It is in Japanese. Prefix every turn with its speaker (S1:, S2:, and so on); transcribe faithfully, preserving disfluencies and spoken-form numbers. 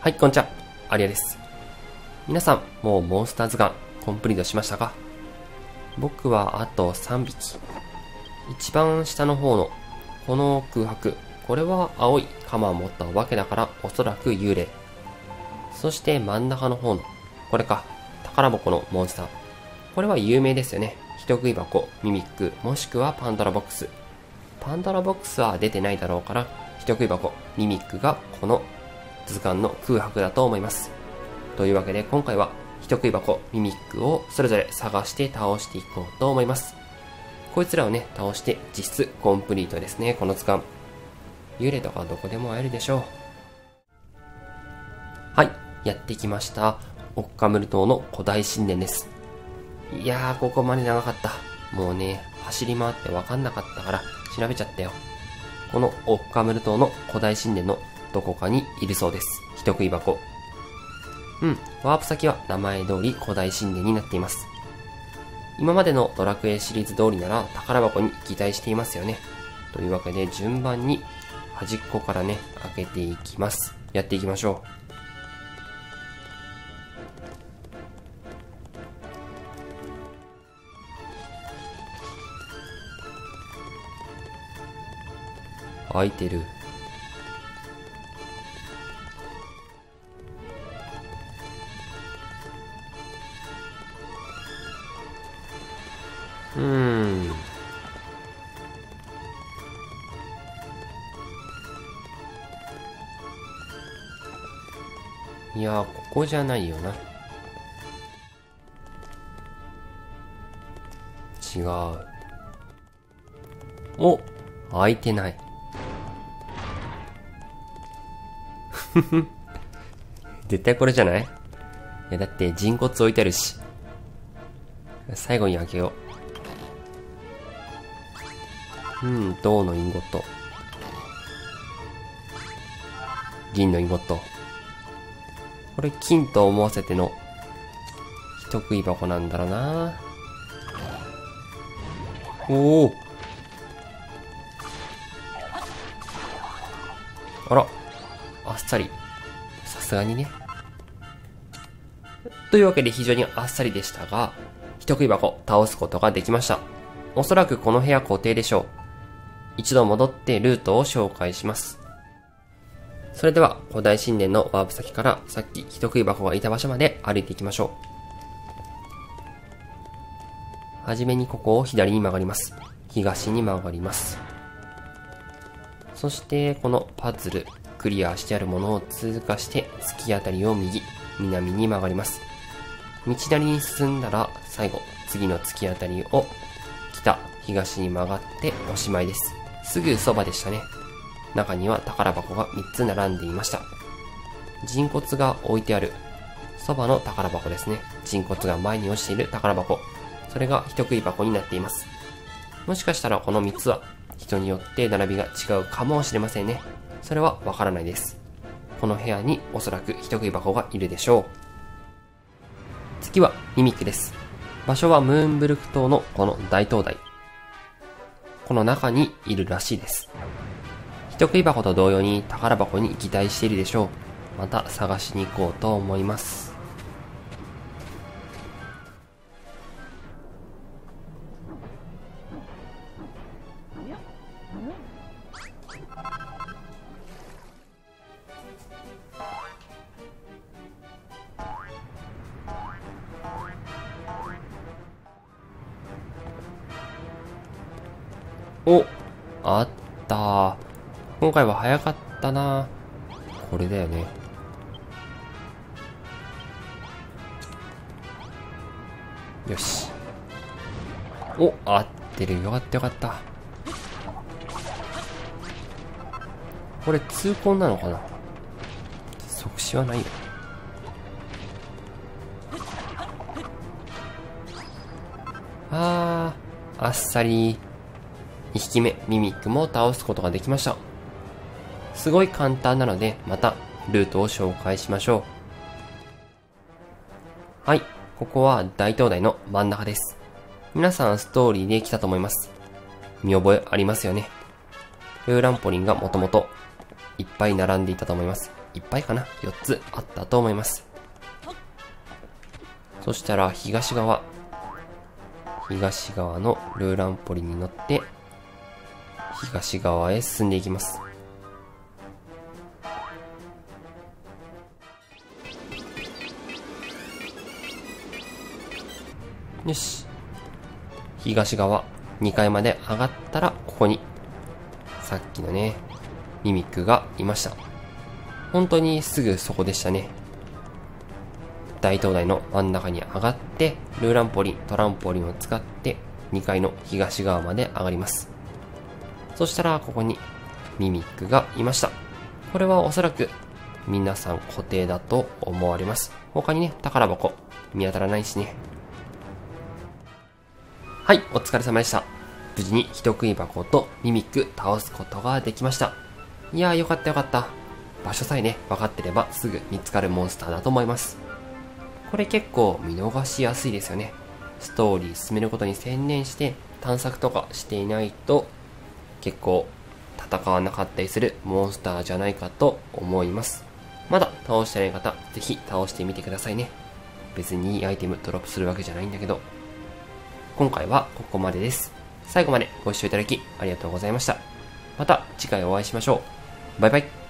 S1: はい、こんにちは。アリアです。皆さん、もうモンスター図鑑コンプリートしましたか？僕はあとさんびき。一番下の方のこの空白。これは青い鎌を持ったお化けだからおそらく幽霊。そして真ん中の方の、これか、宝箱のモンスター。これは有名ですよね。人食い箱、ミミック、もしくはパンドラボックス。パンドラボックスは出てないだろうから、人食い箱、ミミックがこの図鑑の空白だと思います。というわけで今回は人食い箱、ミミックをそれぞれ探して倒していこうと思います。こいつらをね、倒して実質コンプリートですね、この図鑑。幽霊とかどこでも会えるでしょう。はい、やってきました。オッカムル島の古代神殿です。いやー、ここまで長かった。もうね、走り回ってわかんなかったから調べちゃったよ。このオッカムル島の古代神殿のどこかにいるそうです。人食い箱。うん、ワープ先は名前通り古代神殿になっています。今までのドラクエシリーズ通りなら宝箱に擬態していますよね。というわけで順番に端っこからね、開けていきます。やっていきましょう。開いてる。うーん。いやー、ここじゃないよな。違う。お、開いてない。ふふ。絶対これじゃない？いや、だって人骨置いてあるし。最後に開けよう。うん、銅のインゴット。銀のインゴット。これ金と思わせての人食い箱なんだろうな。おお。あら、あっさり。さすがにね。というわけで非常にあっさりでしたが、人食い箱倒すことができました。おそらくこの部屋固定でしょう。一度戻ってルートを紹介します。それでは古代神殿のワープ先からさっき人食い箱がいた場所まで歩いていきましょう。はじめにここを左に曲がります。東に曲がります。そしてこのパズル、クリアしてあるものを通過して突き当たりを右、南に曲がります。道なりに進んだら最後、次の突き当たりを北、東に曲がっておしまいです。すぐそばでしたね。中には宝箱がみっつ並んでいました。人骨が置いてあるそばの宝箱ですね。人骨が前に落ちている宝箱。それが人食い箱になっています。もしかしたらこのみっつは人によって並びが違うかもしれませんね。それはわからないです。この部屋におそらく人食い箱がいるでしょう。次はミミックです。場所はムーンブルク島のこの大灯台。この中にいるらしいです。人食い箱と同様に宝箱に擬態しているでしょう。また探しに行こうと思います。お、あったー。今回は早かったな。これだよね。よし。お、合ってる。よかったよかった。これ痛恨なのかな？即死はないよ。あー、あっさり。にひきめ、ミミックも倒すことができました。すごい簡単なので、またルートを紹介しましょう。はい、ここは大灯台の真ん中です。皆さんストーリーで来たと思います。見覚えありますよね。ルーランポリンがもともといっぱい並んでいたと思います。 いっぱいかな、よっつあったと思います。そしたら東側、東側のルーランポリに乗って、東側へ進んでいきます。よし。東側、にかいまで上がったら、ここに、さっきのね、ミミックがいました。本当にすぐそこでしたね。大灯台の真ん中に上がって、ルーランポリン、トランポリンを使って、にかいの東側まで上がります。そしたら、ここに、ミミックがいました。これはおそらく、皆さん固定だと思われます。他にね、宝箱、見当たらないしね。はい、お疲れ様でした。無事に人食い箱とミミック倒すことができました。いやーよかったよかった。場所さえね、分かってればすぐ見つかるモンスターだと思います。これ結構見逃しやすいですよね。ストーリー進めることに専念して探索とかしていないと結構戦わなかったりするモンスターじゃないかと思います。まだ倒してない方、ぜひ倒してみてくださいね。別にいいアイテムドロップするわけじゃないんだけど。今回はここまでです。最後までご視聴いただきありがとうございました。また次回お会いしましょう。バイバイ。